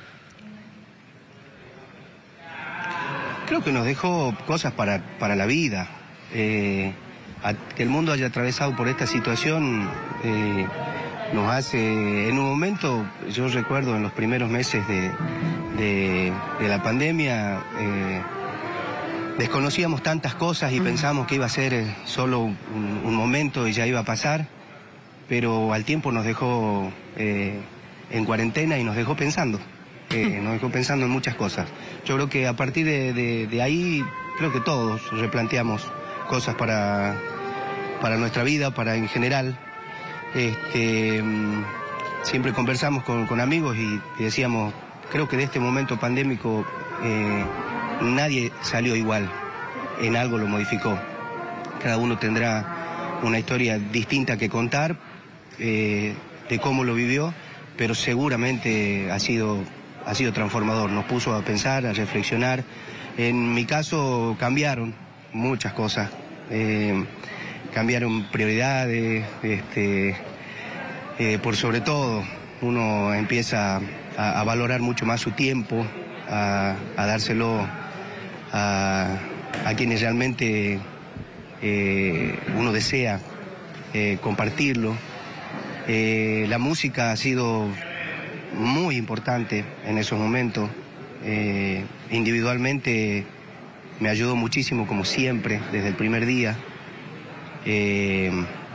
Creo que nos dejó cosas para, para la vida. Eh, a, que el mundo haya atravesado por esta situación... Eh, nos hace, en un momento, yo recuerdo en los primeros meses de, de, de la pandemia, eh, desconocíamos tantas cosas y pensamos que iba a ser solo un, un momento y ya iba a pasar, pero al tiempo nos dejó eh, en cuarentena y nos dejó pensando, eh, nos dejó pensando en muchas cosas. Yo creo que a partir de, de, de ahí, creo que todos replanteamos cosas para, para nuestra vida, para en general. Este, siempre conversamos con, con amigos y, y decíamos, creo que de este momento pandémico eh, nadie salió igual, en algo lo modificó. Cada uno tendrá una historia distinta que contar eh, de cómo lo vivió, pero seguramente ha sido, ha sido transformador, nos puso a pensar, a reflexionar, En mi caso cambiaron muchas cosas, eh, cambiaron prioridades, este, eh, por sobre todo uno empieza a, a valorar mucho más su tiempo, a, a dárselo a, a quienes realmente eh, uno desea eh, compartirlo. Eh, la música ha sido muy importante en esos momentos. Eh, individualmente me ayudó muchísimo, como siempre, desde el primer día. Eh,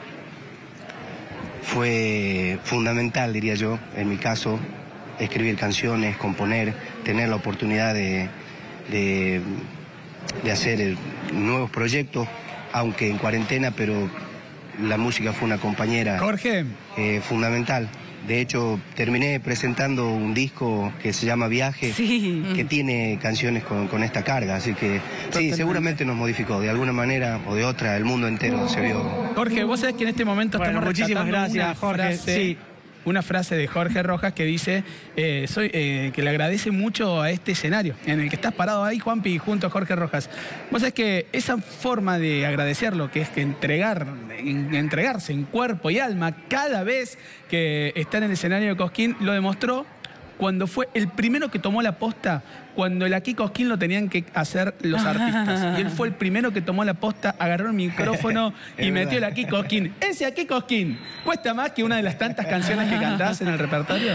fue fundamental, diría yo, en mi caso, escribir canciones, componer, tener la oportunidad de, de, de hacer nuevos proyectos, aunque en cuarentena, pero la música fue una compañera Jorge. Eh, fundamental. De hecho, terminé presentando un disco que se llama Viaje, Sí. que tiene canciones con, con esta carga, así que sí, seguramente nos modificó, de alguna manera o de otra, el mundo entero se vio. Jorge, vos sabés que en este momento Bueno, estamos muchísimas rescatando gracias, una Jorge. frase, Sí. una frase de Jorge Rojas que dice eh, soy, eh, que le agradece mucho a este escenario en el que estás parado ahí, Juanpi, junto a Jorge Rojas. Vos sabés que esa forma de agradecerlo, que es que entregar, en, entregarse en cuerpo y alma cada vez que está en el escenario de Cosquín, lo demostró cuando fue el primero que tomó la posta, cuando el Aquí Cosquín lo tenían que hacer los artistas. Y él fue el primero que tomó la posta, agarró el micrófono y metió el Aquí Cosquín. Ese Aquí Cosquín, ¿cuesta más que una de las tantas canciones que cantás en el repertorio?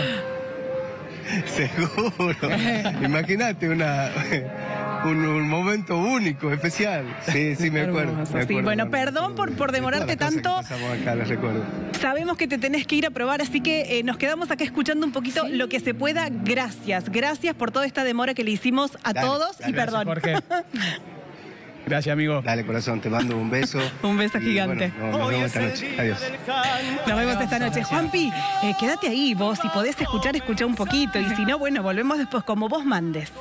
Seguro. Imagínate una... Un, un momento único, especial. Sí, sí, me acuerdo. Hermoso, me sí. acuerdo, Bueno, me perdón acuerdo por, por de demorarte todas las cosas tanto. que pasamos acá, las recuerdo. Sabemos que te tenés que ir a probar, así que eh, nos quedamos acá escuchando un poquito Sí. lo que se pueda. Gracias, gracias por toda esta demora que le hicimos a Dale, todos dale, y perdón. Jorge. Gracias, amigo. Dale, corazón, te mando un beso. Un beso Y, gigante. bueno, nos, nos vemos esta noche. Adiós. Nos vemos esta noche. Juanpi, eh, quédate ahí vos. Si podés escuchar, escucha un poquito. Y si no, bueno, volvemos después como vos mandes.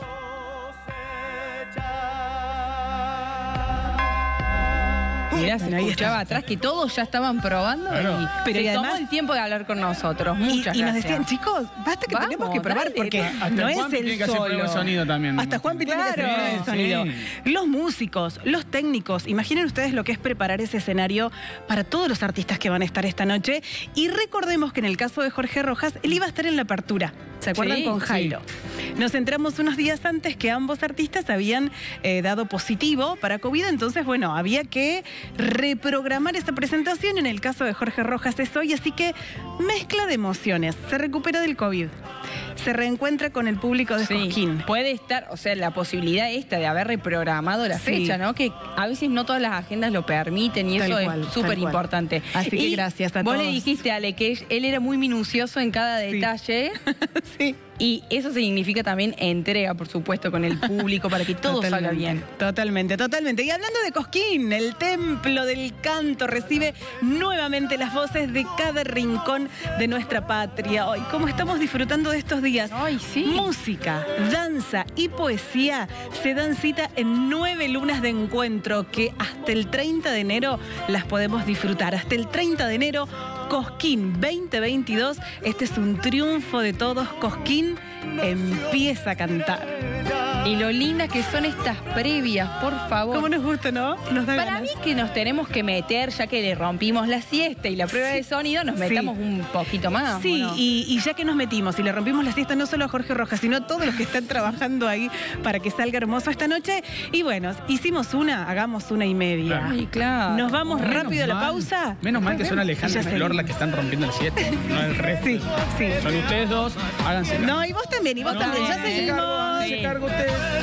Mirá, se Bueno, ahí escuchaba está. atrás que todos ya estaban probando Claro. y Pero se y tomó además- el tiempo de hablar con nosotros. Y, Muchas y nos gracias. decían, chicos, basta que Vamos, tenemos que probar dale, porque hasta no es Juanpi el tiene que hacer solo. prueba de sonido también. Hasta Juanpi tiene que hacer Claro. prueba de sonido. Sí. Los músicos, los técnicos, imaginen ustedes lo que es preparar ese escenario para todos los artistas que van a estar esta noche. Y recordemos que en el caso de Jorge Rojas, él iba a estar en la apertura. ¿Se acuerdan? Sí, con sí. Jairo. Nos enteramos unos días antes que ambos artistas habían eh, dado positivo para COVID, entonces, bueno, había que reprogramar esa presentación. En el caso de Jorge Rojas es hoy, así que mezcla de emociones. Se recupera del COVID, se reencuentra con el público de Sí, Cosquín. puede estar, o sea, la posibilidad esta de haber reprogramado la Sí. fecha, ¿no? Que a veces no todas las agendas lo permiten y Tal eso cual, es tal súper cual. importante. Así que Y gracias a vos todos. le dijiste, Ale, que él era muy minucioso en cada Sí. detalle. Sí. Y eso significa también entrega, por supuesto, con el público para que todo salga Totalmente, bien. Totalmente, totalmente. Y hablando de Cosquín, el templo del canto recibe nuevamente las voces de cada rincón de nuestra patria. Hoy, ¿cómo estamos disfrutando de estos días? Ay, sí. Música, danza y poesía se dan cita en nueve lunas de encuentro que hasta el treinta de enero las podemos disfrutar. Hasta el treinta de enero, Cosquín veinte veintidós. Este es un triunfo de todos. Cosquín empieza a cantar. Y lo lindas que son estas previas, por favor. ¿Cómo nos gusta, no? Nos da Para ganas. mí que nos tenemos que meter, ya que le rompimos la siesta y la prueba de sonido, nos Sí. metamos un poquito más. Sí, ¿o no? y, y ya que nos metimos y le rompimos la siesta no solo a Jorge Rojas, sino a todos los que están trabajando ahí para que salga hermoso esta noche. Y bueno, hicimos una, hagamos una y media. Ay, claro. Nos vamos Menos rápido a la mal- pausa. Menos mal que son Alejandra Y ya y Flor seguimos. las que están rompiendo el siete, no el resto. Sí, sí. Son ustedes dos, háganse. No, y vos también, y vos No, también. Ya se seguimos. cargo, se cargo usted.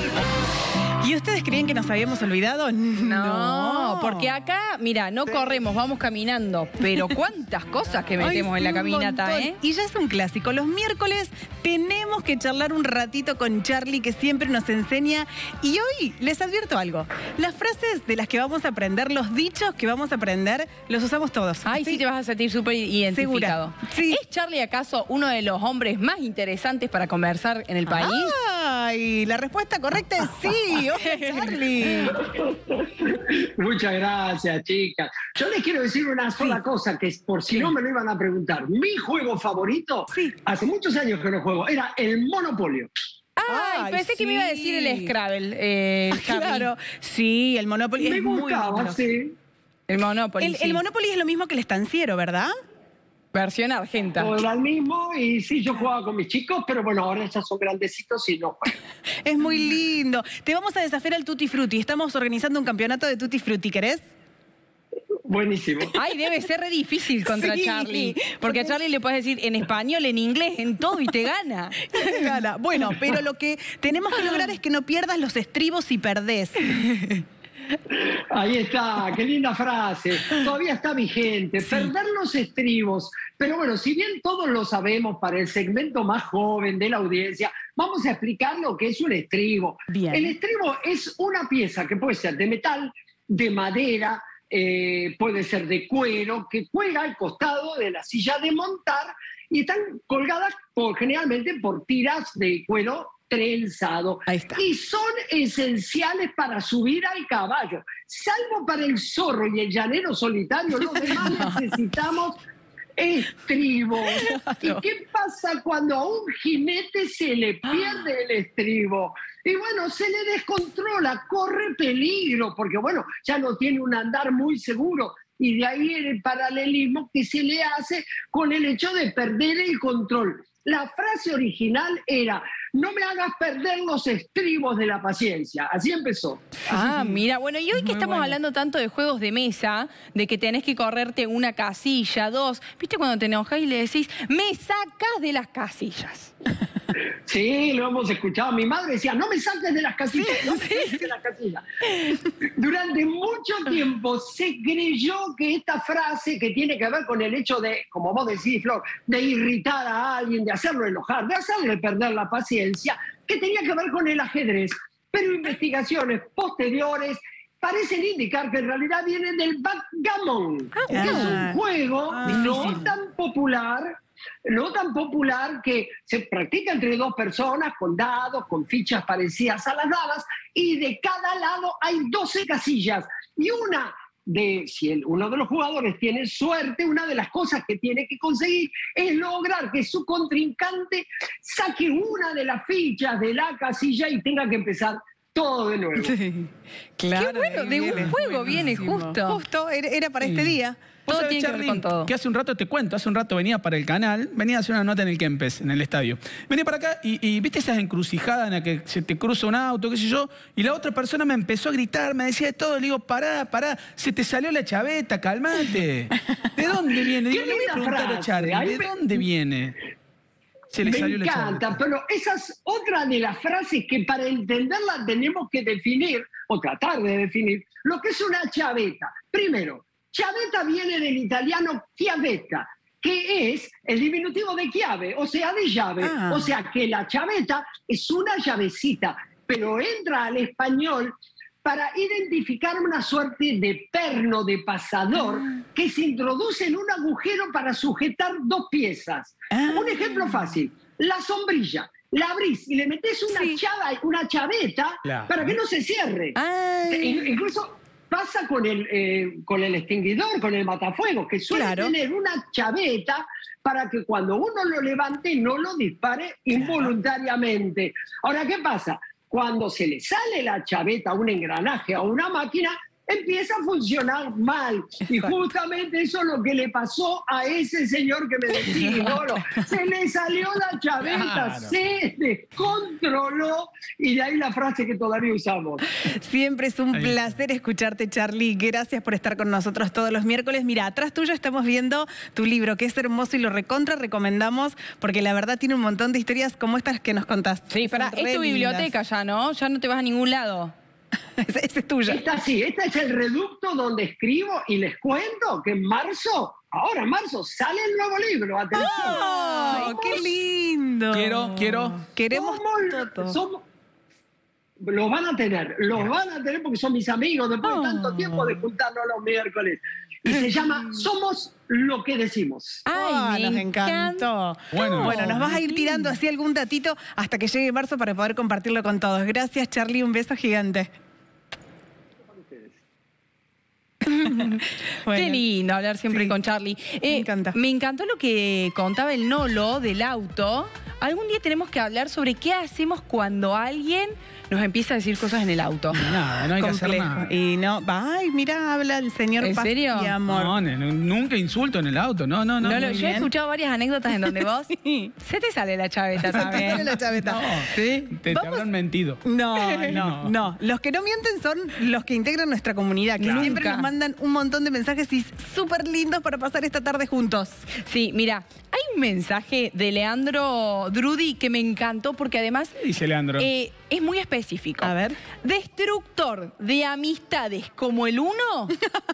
¿Y ustedes creían que nos habíamos olvidado? No, porque acá, mira, no corremos, vamos caminando, pero cuántas cosas que metemos Ay, en la sí, un caminata, montón. ¿eh? Y ya es un clásico. Los miércoles tenemos que charlar un ratito con Charlie, que siempre nos enseña. Y hoy les advierto algo. Las frases de las que vamos a aprender, los dichos que vamos a aprender, los usamos todos. Ay, sí, te vas a sentir súper identificado. Segura. Sí. ¿Es Charlie acaso uno de los hombres más interesantes para conversar en el país? Ay, la respuesta correcta es sí. Hola, Charlie. Muchas gracias, chicas. Yo les quiero decir una sola cosa, que es por si Sí. no me lo iban a preguntar. Mi juego favorito, Sí. hace muchos años que no juego, era el Monopolio. Ay, Ay, pensé sí. que me iba a decir el Scrabble. Eh, Charlie. Claro, sí, el Monopoly Me es muy gustaba, lindo. sí. El Monopoly. El, sí. el Monopoly es lo mismo que el estanciero, ¿verdad? Versión argenta. Todo era el mismo y sí, yo jugaba con mis chicos, pero bueno, ahora ya son grandecitos y no. Es muy lindo. Te vamos a desafiar al Tutti Frutti. Estamos organizando un campeonato de Tutti Frutti, ¿querés? Buenísimo. Ay, debe ser re difícil contra Sí, Charlie. Porque porque a Charlie le puedes decir en español, en inglés, en todo y te gana. Te gana. Bueno, pero lo que tenemos que lograr es que no pierdas los estribos y perdés. Ahí está, qué linda frase. Todavía está vigente. Perder los estribos. Pero bueno, si bien todos lo sabemos para el segmento más joven de la audiencia, vamos a explicar lo que es un estribo. Bien. El estribo es una pieza que puede ser de metal, de madera, eh, puede ser de cuero, que cuelga al costado de la silla de montar y están colgadas por, generalmente por tiras de cuero trenzado. Ahí está. Y son esenciales para subir al caballo. Salvo para el zorro y el llanero solitario, los demás necesitamos estribos. ¿Y qué pasa cuando a un jinete se le pierde el estribo? Y bueno, se le descontrola, corre peligro, porque bueno, ya no tiene un andar muy seguro. Y de ahí el paralelismo que se le hace con el hecho de perder el control. La frase original era: no me hagas perder los estribos de la paciencia. Así empezó. Ah, mira, bueno, y hoy que Muy estamos bueno. hablando tanto de juegos de mesa, de que tenés que correrte una casilla, dos, ¿viste cuando te enojas y le decís, me sacás de las casillas? Sí, lo hemos escuchado. Mi madre decía, no me saques de las casillas, no me saques de las casillas. Durante mucho tiempo se creyó que esta frase, que tiene que ver con el hecho de, como vos decís, Flor, de irritar a alguien, de hacerlo enojar, de hacerle perder la paciencia, que tenía que ver con el ajedrez. Pero investigaciones posteriores parecen indicar que en realidad viene del backgammon, que es un juego no tan popular, no tan popular, que se practica entre dos personas, con dados, con fichas parecidas a las damas, y de cada lado hay doce casillas. Y una de, si el, uno de los jugadores tiene suerte, una de las cosas que tiene que conseguir es lograr que su contrincante saque una de las fichas de la casilla y tenga que empezar todo de nuevo. Sí, claro. Qué bueno, de un juego viene justo. Justo, era, era para este día. Vos Todo sabés, tiene que ver Charly, con todo. que hace un rato te cuento, hace un rato venía para el canal, venía a hacer una nota en el Kempes, en el estadio. Venía para acá y, y viste esas encrucijadas en las que se te cruza un auto, qué sé yo, y la otra persona me empezó a gritar, me decía de todo, le digo, pará, pará, se te salió la chaveta, calmate. ¿De dónde viene? Digo, Qué le voy a linda preguntar a frase, Charly, ahí ¿de me- dónde viene? Se le Me salió la encanta, chaveta. pero esa es otra de las frases que para entenderla tenemos que definir, o tratar de definir, lo que es una chaveta. Primero, chaveta viene del italiano chiavetta, que es el diminutivo de chiave, o sea, de llave. Ah. O sea que la chaveta es una llavecita, pero entra al español para identificar una suerte de perno, de pasador, que se introduce en un agujero para sujetar dos piezas. Ah. Un ejemplo fácil, la sombrilla. La abrís y le metés una, Sí. chava, una chaveta Claro. para que no se cierre. Ah. In- Incluso pasa con el, eh, con el extinguidor, con el matafuegos, que suele Claro. tener una chaveta para que cuando uno lo levante no lo dispare involuntariamente. Ahora, ¿qué pasa? Cuando se le sale la chaveta a un engranaje, a una máquina, empieza a funcionar mal. Y justamente eso es lo que le pasó a ese señor que me decía, Lolo. Se le salió la chaveta, Claro. se descontroló, y de ahí la frase que todavía usamos. Siempre es un Ahí placer escucharte, Charly. Gracias por estar con nosotros todos los miércoles. Mira, atrás tuyo estamos viendo tu libro, que es hermoso y lo recontra recomendamos, porque la verdad tiene un montón de historias como estas que nos contaste. Sí, Son pará, re es tu lindas. biblioteca ya, ¿no? Ya no te vas a ningún lado. Esa esa es tuya. Esta sí, este es el reducto donde escribo y les cuento que en marzo, ahora en marzo, sale el nuevo libro. Atención. ¡Oh, qué lindo! Quiero, quiero. Queremos Somos- todo. somos- los van a tener, los van a tener porque son mis amigos después de tanto Oh. tiempo de juntarnos los miércoles. Y se llama Somos lo que decimos. Ah, Ay, nos me encantó. Bueno. bueno, nos vas a ir tirando así algún datito hasta que llegue marzo para poder compartirlo con todos. Gracias, Charly. Un beso gigante. Qué Bueno. lindo hablar siempre Sí. con Charly. Me encanta. Me encantó lo que contaba el Nolo del auto. algún día tenemos que hablar sobre qué hacemos cuando alguien nos empieza a decir cosas en el auto. Nada, no hay Complejo. que hacer nada. Y no, ay, mira, habla el señor ¿En Paz serio? y amor. No, no, nunca insulto en el auto, no, no, no. No, lo- muy yo he bien. escuchado varias anécdotas en donde vos Sí. se te sale la chaveta Se te también. sale la chaveta. No, ¿Sí? te, te Vamos- habrán mentido. No, no, No. no. Los que no mienten son los que integran nuestra comunidad, que Claro. siempre Nunca. nos mandan un montón de mensajes y súper lindos para pasar esta tarde juntos. Sí, mira, hay un mensaje de Leandro Drudy que me encantó porque además Dice Leandro. eh, es muy específico. A ver. Destructor de amistades como el uno,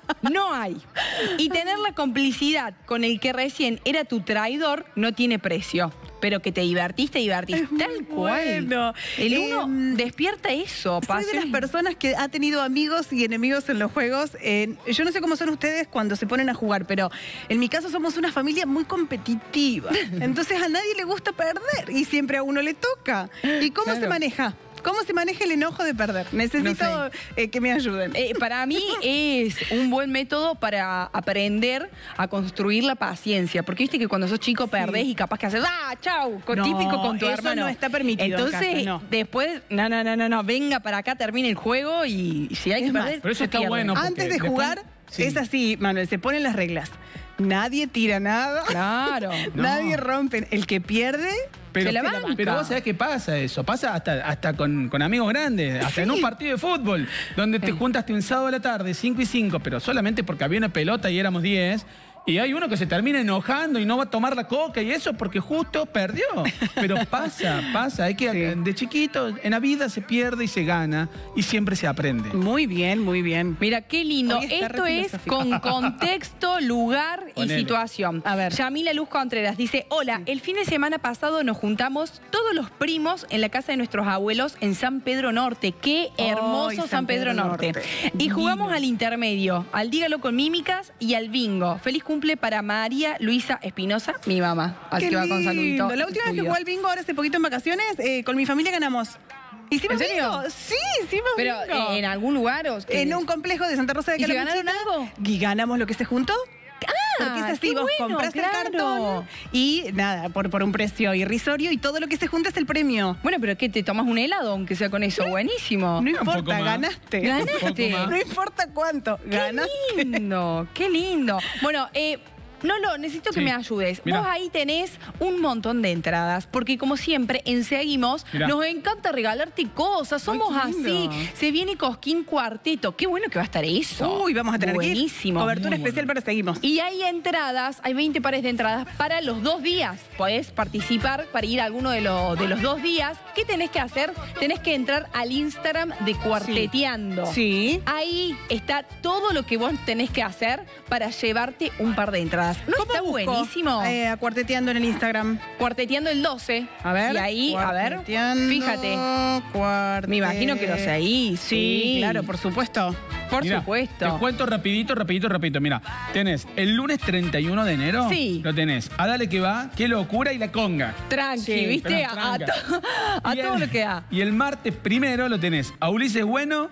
no hay. Y tener la complicidad con el que recién era tu traidor no tiene precio. Pero que te divertiste, divertiste. Es muy Tal cual. bueno. El uno Em, despierta eso. Soy de las pasión. personas que ha tenido amigos y enemigos en los juegos. Eh, yo no sé cómo son ustedes cuando se ponen a jugar, pero en mi caso somos una familia muy competitiva. Entonces a nadie le gusta perder y siempre a uno le toca. ¿Y cómo se Claro. maneja? ¿Cómo se maneja el enojo de perder? Necesito No eh, que me ayuden. Eh, para mí es un buen método para aprender a construir la paciencia. Porque viste que cuando sos chico perdés y capaz que haces, ¡ah, chau! Con- No, típico con tu eso hermano. no está permitido en Entonces, casa, no. después, no, no, no, no, no, venga para acá, termine el juego y si hay Es que más, perder, pero eso se está pierde. bueno. porque Antes de después- jugar, sí. es así, Manuel, se ponen las reglas. Nadie tira nada. Claro. No. Nadie rompe. El que pierde, Pero, Se la pero- banca. pero vos sabés qué pasa eso. Pasa hasta, hasta con, con amigos grandes, hasta en un partido de fútbol, donde te juntaste un sábado a la tarde, cinco y cinco, pero solamente porque había una pelota y éramos diez. Y hay uno que se termina enojando y no va a tomar la coca y eso porque justo perdió. Pero pasa, pasa. Hay que, de chiquito, en la vida se pierde y se gana y siempre se aprende. muy bien, muy bien. Mira, qué lindo. Hoy está Esto re es filosófico. con contexto, lugar y Ponele. situación. A ver. Yamila Luz Contreras dice, hola, el fin de semana pasado nos juntamos todos los primos en la casa de nuestros abuelos en San Pedro Norte. Qué hermoso Ay, San, San Pedro, Pedro Norte. Norte. Y Divino. jugamos al intermedio, al dígalo con mímicas y al bingo. Feliz cumple para María Luisa Espinosa, mi mamá. Así Qué que va con saludito. lindo. La última vez que incluido. jugué al bingo, ahora hace poquito en vacaciones, eh, con mi familia ganamos. ¿Hicimos ¿En serio? bingo? Sí, hicimos Pero bingo. eh, en algún lugar... o- En un complejo de Santa Rosa de ¿Y se Calamuchita. ganaron algo? Y ganamos lo que se juntó. Porque es así, qué vos bueno, compras claro. el cartón y nada, por, por un precio irrisorio y todo lo que se junta es el premio. Bueno, pero ¿qué? ¿Te tomas un helado aunque sea con eso? Buenísimo. No Un poco importa, más. ganaste. Ganaste. Un poco más. No importa cuánto, ganaste. Qué lindo, qué lindo. Bueno, eh, no, no, necesito que Sí. me ayudes. Mirá. Vos ahí tenés un montón de entradas, porque como siempre, en Seguimos, Mirá. nos encanta regalarte cosas. Somos Ay, qué lindo. así. Se viene Cosquín Cuarteto. Qué bueno que va a estar eso. Uy, vamos a tener que ir. Buenísimo. Cobertura Muy especial bueno. para Seguimos. Y hay entradas, hay veinte pares de entradas para los dos días. Podés participar para ir a alguno de, lo- de los dos días. ¿Qué tenés que hacer? Tenés que entrar al Instagram de Cuarteteando. Sí. Ahí está todo lo que vos tenés que hacer para llevarte un par de entradas. ¿No ¿Cómo está busco, buenísimo? eh, a Cuarteteando en el Instagram. Cuarteteando el doce. A ver. Y ahí, a ver, Cuarteteando, fíjate. Cuarte- Me imagino que lo sé ahí. Sí, Sí, claro, por supuesto. Por Mirá, supuesto. Te cuento rapidito, rapidito, rapidito. Mira, tenés el lunes treinta y uno de enero. Sí. Lo tenés. A Dale que va, qué locura y la conga. Tranqui, Sí, ¿viste? pero A, tranca. to- a Y el- todo lo que da. Y el martes primero lo tenés a Ulises Bueno,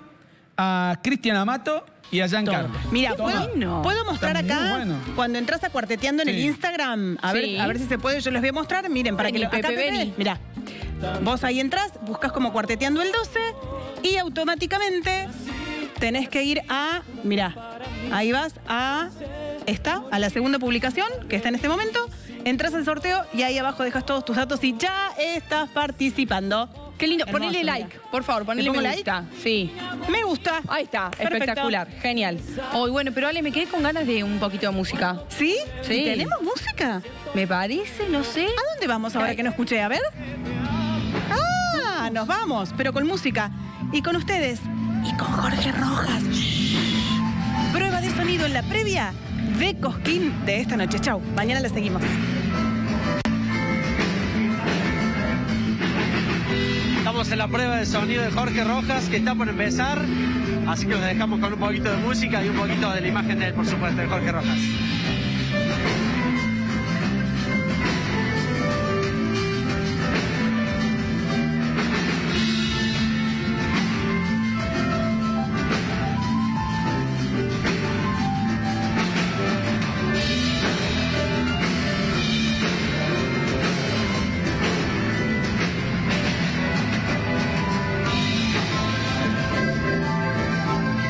a Cristian Amato y a Giancarlo. Mira, Qué ¿puedo, bueno. puedo mostrar Está muy acá bueno. cuando entras a Cuarteteando en el Sí. Instagram? A, Sí. ver, a ver si se puede, yo les voy a mostrar. Miren, para Vení, que lo acá, Pepe, Pepe, vení. Mira, vos ahí entras, buscas como Cuarteteando el doce y automáticamente tenés que ir a, mira, ahí vas a esta, a la segunda publicación que está en este momento. Entras al sorteo y ahí abajo dejas todos tus datos y ya estás participando. Qué lindo. Hermoso, Ponele mira. like, por favor, ponele pongo me like? gusta. Sí. Me gusta. Ahí está, Perfecto. espectacular, genial. Hoy, bueno, pero Ale, me quedé con ganas de un poquito de música. ¿Sí? Sí. ¿Y tenemos música? Me parece, no sé. ¿A dónde vamos ahora que no escuché? A ver. Ah, nos vamos, pero con música. Y con ustedes. Y con Jorge Rojas. Shh. Prueba de sonido en la previa de Cosquín de esta noche. Chau. Mañana la seguimos. Estamos en la prueba de sonido de Jorge Rojas, que está por empezar. Así que los dejamos con un poquito de música y un poquito de la imagen de él, por supuesto, de Jorge Rojas.